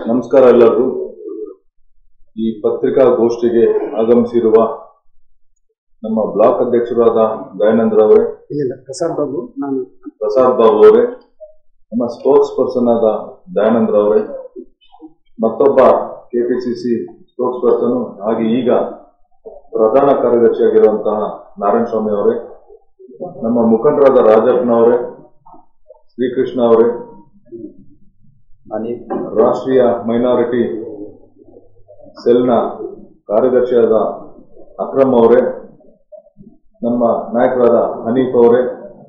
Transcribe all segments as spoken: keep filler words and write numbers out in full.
ನಮಸ್ಕಾರ ಎಲ್ಲರಿಗೂ. ಈ ಪತ್ರಿಕಾಗೋಷ್ಠಿಗೆ ಆಗಮಿಸಿರುವ ನಮ್ಮ ಬ್ಲಾಕ್ ಅಧ್ಯಕ್ಷರಾದ ದಯಾನಂದ್ ಅವರೇ, ಪ್ರಸಾದ್ ಬಾಬು ನಾನು ಪ್ರಸಾದ್ ಬಾಬು ಅವರೇ, ನಮ್ಮ ಸ್ಪೋಕ್ಸ್ ಪರ್ಸನ್ ಆದ ದಯಾನಂದ್ ಅವರೇ, ಮತ್ತೊಬ್ಬ ಕೆಪಿಸಿಸಿ ಸ್ಪೋಕ್ಸ್ ಪರ್ಸನ್ ಹಾಗೆ ಈಗ ಪ್ರಧಾನ ಕಾರ್ಯದರ್ಶಿಯಾಗಿರುವಂತಹ ನಾರಾಯಣ ಸ್ವಾಮಿ ಅವರೇ, ನಮ್ಮ ಮುಖಂಡರಾದ ರಾಜಪ್ಪನವರೇ, ಶ್ರೀಕೃಷ್ಣ ಅವರೇ, ರಾಷ್ಟ್ರೀಯ ಮೈನಾರಿಟಿ ಸೆಲ್ನ ಕಾರ್ಯದರ್ಶಿಯಾದ ಅಕ್ರಮ್ ಅವರೇ, ನಮ್ಮ ನಾಯಕರಾದ ಹನೀಫ್ ಅವರೇ,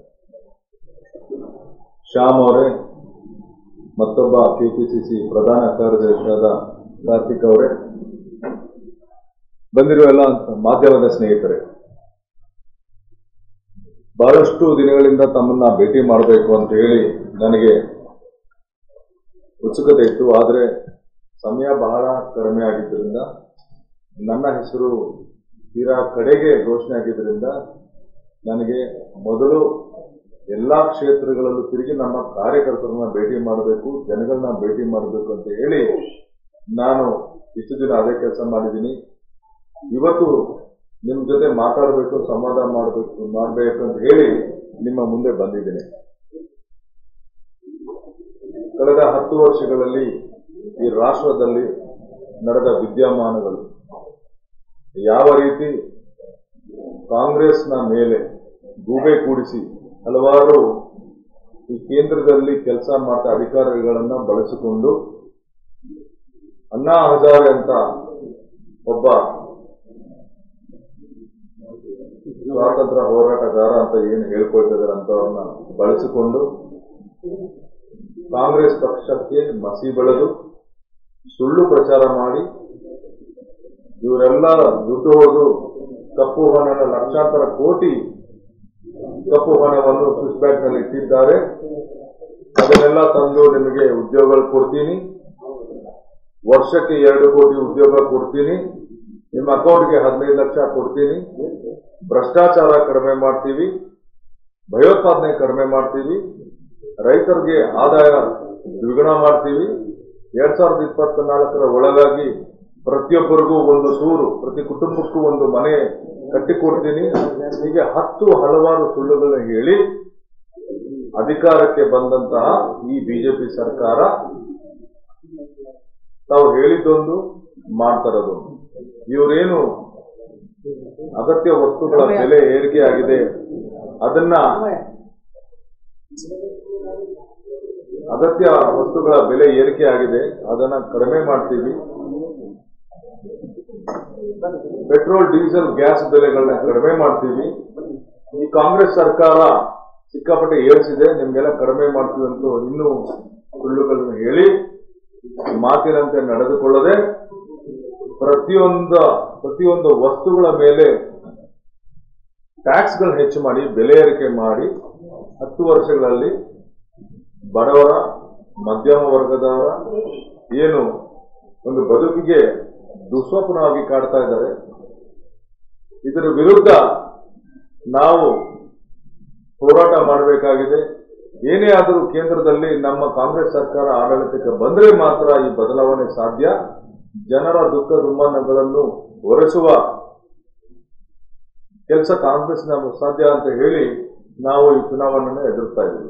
ಶ್ಯಾಮ್ ಅವರೇ, ಮತ್ತೊಬ್ಬ ಕೆಪಿಸಿಸಿ ಪ್ರಧಾನ ಕಾರ್ಯದರ್ಶಿಯಾದ ಕಾರ್ತಿಕ್ ಅವರೇ, ಬಂದಿರುವ ಎಲ್ಲ ಮಾಧ್ಯಮದ ಸ್ನೇಹಿತರೆ, ಬಹಳಷ್ಟು ದಿನಗಳಿಂದ ತಮ್ಮನ್ನ ಭೇಟಿ ಮಾಡಬೇಕು ಅಂತ ಹೇಳಿ ನನಗೆ ಉತ್ಸುಕತೆ ಇತ್ತು. ಆದರೆ ಸಮಯ ಬಹಳ ಕಡಿಮೆ ಆಗಿದ್ದರಿಂದ, ನನ್ನ ಹೆಸರು ತೀರಾ ಕಡೆಗೆ ಘೋಷಣೆ ಆಗಿದ್ದರಿಂದ ನನಗೆ ಮೊದಲು ಎಲ್ಲಾ ಕ್ಷೇತ್ರಗಳಲ್ಲೂ ತಿರುಗಿ ನಮ್ಮ ಕಾರ್ಯಕರ್ತರನ್ನ ಭೇಟಿ ಮಾಡಬೇಕು, ಜನಗಳನ್ನ ಭೇಟಿ ಮಾಡಬೇಕು ಅಂತ ಹೇಳಿ ನಾನು ಇಷ್ಟು ದಿನ ಅದೇ ಕೆಲಸ ಮಾಡಿದ್ದೀನಿ. ಇವತ್ತು ನಿಮ್ ಜೊತೆ ಮಾತಾಡಬೇಕು, ಸಂವಾದ ಮಾಡಬೇಕು ಮಾಡಬೇಕು ಅಂತ ಹೇಳಿ ನಿಮ್ಮ ಮುಂದೆ ಬಂದಿದ್ದೀನಿ. ಕಳೆದ ಹತ್ತು ವರ್ಷಗಳಲ್ಲಿ ಈ ರಾಷ್ಟ್ರದಲ್ಲಿ ನಡೆದ ವಿದ್ಯಮಾನಗಳು ಯಾವ ರೀತಿ ಕಾಂಗ್ರೆಸ್ನ ಮೇಲೆ ಗೂಬೆ ಕೂಡಿಸಿ ಹಲವಾರು ಈ ಕೇಂದ್ರದಲ್ಲಿ ಕೆಲಸ ಮಾಡ್ತಾ ಅಧಿಕಾರಿಗಳನ್ನ ಬಳಸಿಕೊಂಡು ಅಣ್ಣಾ ಹಜಾರೆ ಅಂತ ಒಬ್ಬ ಸ್ವಾತಂತ್ರ್ಯ ಹೋರಾಟಗಾರ ಅಂತ ಏನು ಹೇಳ್ಕೊಳ್ತಿದ್ದಾರೆ ಅಂತವ್ರನ್ನ ಬಳಸಿಕೊಂಡು ಕಾಂಗ್ರೆಸ್ ಪಕ್ಷಕ್ಕೆ ಮಸಿ ಬೆಳೆದು ಸುಳ್ಳು ಪ್ರಚಾರ ಮಾಡಿ ಇವರೆಲ್ಲ ದುಡ್ಡು ಹೋದು ಕಪ್ಪು ಹಣದ ಲಕ್ಷಾಂತರ ಕೋಟಿ ಕಪ್ಪು ಹಣವನ್ನು ಸ್ವಿಸ್ ಬ್ಯಾಂಕ್ ನಲ್ಲಿ ಇಟ್ಟಿದ್ದಾರೆ, ಅದನ್ನೆಲ್ಲ ತಂದು ನಿಮಗೆ ಉದ್ಯೋಗ ಕೊಡ್ತೀನಿ, ವರ್ಷಕ್ಕೆ ಎರಡು ಕೋಟಿ ಉದ್ಯೋಗ ಕೊಡ್ತೀನಿ, ನಿಮ್ಮ ಅಕೌಂಟ್ಗೆ ಹದಿನೈದು ಲಕ್ಷ ಕೊಡ್ತೀನಿ, ಭ್ರಷ್ಟಾಚಾರ ಕಡಿಮೆ ಮಾಡ್ತೀವಿ, ಭಯೋತ್ಪಾದನೆ ಕಡಿಮೆ ಮಾಡ್ತೀವಿ, ರೈತರಿಗೆ ಆದಾಯ ದ್ವಿಗುಣ ಮಾಡ್ತೀವಿ, ಎರಡ್ ಸಾವಿರದ ಇಪ್ಪತ್ತ ನಾಲ್ಕರ ಒಳಗಾಗಿ ಪ್ರತಿಯೊಬ್ಬರಿಗೂ ಒಂದು ಸೂರು, ಪ್ರತಿ ಕುಟುಂಬಕ್ಕೂ ಒಂದು ಮನೆ ಕಟ್ಟಿಕೊಡ್ತೀನಿ, ಹೀಗೆ ಹತ್ತು ಹಲವಾರು ಸುಳ್ಳುಗಳನ್ನ ಹೇಳಿ ಅಧಿಕಾರಕ್ಕೆ ಬಂದಂತಹ ಈ ಬಿಜೆಪಿ ಸರ್ಕಾರ ತಾವು ಹೇಳಿದ್ದೊಂದು ಮಾಡ್ತಾರದು. ಇವರೇನು ಅಗತ್ಯ ವಸ್ತುಗಳ ಬೆಲೆ ಏರಿಕೆ ಆಗಿದೆ, ಅದನ್ನ ಅಗತ್ಯ ವಸ್ತುಗಳ ಬೆಲೆ ಏರಿಕೆ ಆಗಿದೆ ಅದನ್ನ ಕಡಿಮೆ ಮಾಡ್ತೀವಿ, ಪೆಟ್ರೋಲ್ ಡೀಸೆಲ್ ಗ್ಯಾಸ್ ಬೆಲೆಗಳನ್ನ ಕಡಿಮೆ ಮಾಡ್ತೀವಿ, ಈ ಕಾಂಗ್ರೆಸ್ ಸರ್ಕಾರ ಸಿಕ್ಕಾಪಟ್ಟೆ ಏರಿಸಿದೆ ನಿಮ್ಗೆಲ್ಲ ಕಡಿಮೆ ಮಾಡ್ತೀವಿ ಅಂತ ಇನ್ನೂ ಸುಳ್ಳುಗಳನ್ನು ಹೇಳಿ ಮಾತಿನಂತೆ ನಡೆದುಕೊಳ್ಳದೆ ಪ್ರತಿಯೊಂದು ಪ್ರತಿಯೊಂದು ವಸ್ತುಗಳ ಮೇಲೆ ಟ್ಯಾಕ್ಸ್ಗಳು ಹೆಚ್ಚು ಮಾಡಿ ಬೆಲೆ ಏರಿಕೆ ಮಾಡಿ ಹತ್ತು ವರ್ಷಗಳಲ್ಲಿ ಬಡವರ ಮಧ್ಯಮ ವರ್ಗದವರ ಏನು ಒಂದು ಬದುಕಿಗೆ ದುಸ್ವಪ್ನವಾಗಿ ಕಾಡ್ತಾ ಇದ್ದಾರೆ. ಇದರ ವಿರುದ್ಧ ನಾವು ಹೋರಾಟ ಮಾಡಬೇಕಾಗಿದೆ. ಏನೇ ಆದರೂ ಕೇಂದ್ರದಲ್ಲಿ ನಮ್ಮ ಕಾಂಗ್ರೆಸ್ ಸರ್ಕಾರ ಆಡಳಿತಕ್ಕೆ ಬಂದರೆ ಮಾತ್ರ ಈ ಬದಲಾವಣೆ ಸಾಧ್ಯ. ಜನರ ದುಃಖ ದುಮ್ಮಾನಗಳನ್ನು ಹೊರಿಸುವ ಕೆಲಸ ಕಾಂಗ್ರೆಸ್ನ ಸಾಧ್ಯ ಅಂತ ಹೇಳಿ ನಾವು ಈ ಚುನಾವಣೆಯನ್ನು ಎದುರಿಸ್ತಾ ಇದ್ದೀವಿ.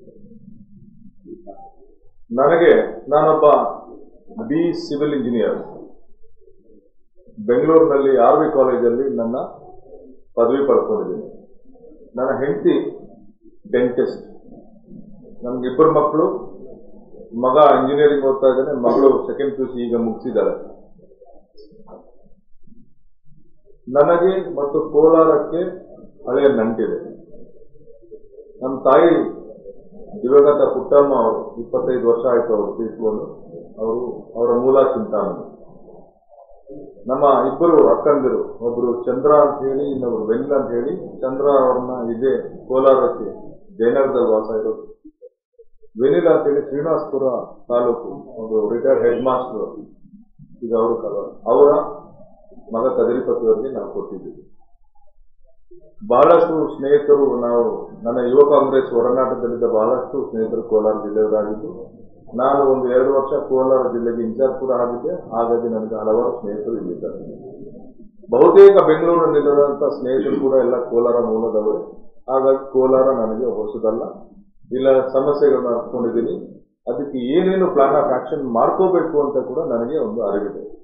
ನನಗೆ ನಾನೊಬ್ಬ ಬಿ ಸಿವಿಲ್ ಇಂಜಿನಿಯರ್, ಬೆಂಗಳೂರಿನಲ್ಲಿ ಆರ್ ವಿ ಕಾಲೇಜಲ್ಲಿ ನನ್ನ ಪದವಿ ಪಡ್ಕೊಂಡಿದ್ದೀನಿ. ನನ್ನ ಹೆಂಡತಿ ಡೆಂಟಿಸ್ಟ್, ನಮ್ಗಿಬ್ಬರು ಮಕ್ಕಳು, ಮಗ ಇಂಜಿನಿಯರಿಂಗ್ ಓದ್ತಾ ಇದ್ದಾನೆ, ಮಗಳು ಸೆಕೆಂಡ್ ಪಿ ಯು ಸಿ ಈಗ ಮುಗಿಸಿದ್ದಾರೆ. ನನಗೆ ಮತ್ತು ಕೋಲಾರಕ್ಕೆ ಹಳೆಯ ನಂಟಿದೆ. ನಮ್ಮ ತಾಯಿ ದಿವಂಗತ ಪುಟ್ಟಮ್ಮ ಅವರು ಇಪ್ಪತ್ತೈದು ವರ್ಷ ಆಯ್ತು ಅವರು ತೀರ್ಕೊಂಡು, ಅವರು ಅವರ ಮೂಲ ಚಿಂತಾಮಣಿ. ನಮ್ಮ ಇಬ್ಬರು ಅಕ್ಕಂದಿರು, ಒಬ್ರು ಚಂದ್ರ ಅಂತ ಹೇಳಿ, ಇನ್ನೊಬ್ರು ವೆನಿಲ್ ಅಂತ ಹೇಳಿ. ಚಂದ್ರ ಅವ್ರನ್ನ ಇದೇ ಕೋಲಾರಕ್ಕೆ ಜಯನಗರದಲ್ಲಿ ವಾಸ ಇರೋದು. ವೆನಿಲ್ ಅಂತ ಹೇಳಿ ಶ್ರೀನಿವಾಸಪುರ ತಾಲೂಕು ಒಂದು ರಿಟೈರ್ಡ್ ಹೆಡ್ ಮಾಸ್ಟರ್, ಈಗ ಅವರು ಕಲರ್, ಅವರ ಮಗ ಕದರಿಪತಿ ಅವರಿಗೆ ನಾವು ಕೊಟ್ಟಿದ್ದೀವಿ. ಬಹಳಷ್ಟು ಸ್ನೇಹಿತರು, ನಾವು ನನ್ನ ಯುವ ಕಾಂಗ್ರೆಸ್ ಒಡನಾಟದಲ್ಲಿದ್ದ ಬಹಳಷ್ಟು ಸ್ನೇಹಿತರು ಕೋಲಾರ ಜಿಲ್ಲೆಯವರಾಗಿದ್ದು, ನಾನು ಒಂದು ಎರಡು ವರ್ಷ ಕೋಲಾರ ಜಿಲ್ಲೆಗೆ ಇನ್ಚಾರ್ಜ್ ಕೂಡ ಆಗಿದ್ದೆ. ಹಾಗಾಗಿ ನನಗೆ ಹಲವಾರು ಸ್ನೇಹಿತರು ಇಲ್ಲಿದ್ದಾರೆ. ಬಹುತೇಕ ಬೆಂಗಳೂರಿನಲ್ಲಿರುವಂತಹ ಸ್ನೇಹಿತರು ಕೂಡ ಎಲ್ಲ ಕೋಲಾರ ಮೂಲದವರು. ಹಾಗಾಗಿ ಕೋಲಾರ ನನಗೆ ಹೊಸದಲ್ಲ. ಇಲ್ಲ ಸಮಸ್ಯೆಗಳನ್ನ ಅರ್ಥಕೊಂಡಿದ್ದೀನಿ. ಅದಕ್ಕೆ ಏನೇನು ಪ್ಲಾನ್ ಆಫ್ ಆಕ್ಷನ್ ಮಾಡ್ಕೋಬೇಕು ಅಂತ ಕೂಡ ನನಗೆ ಒಂದು ಅರಿವಿದೆ.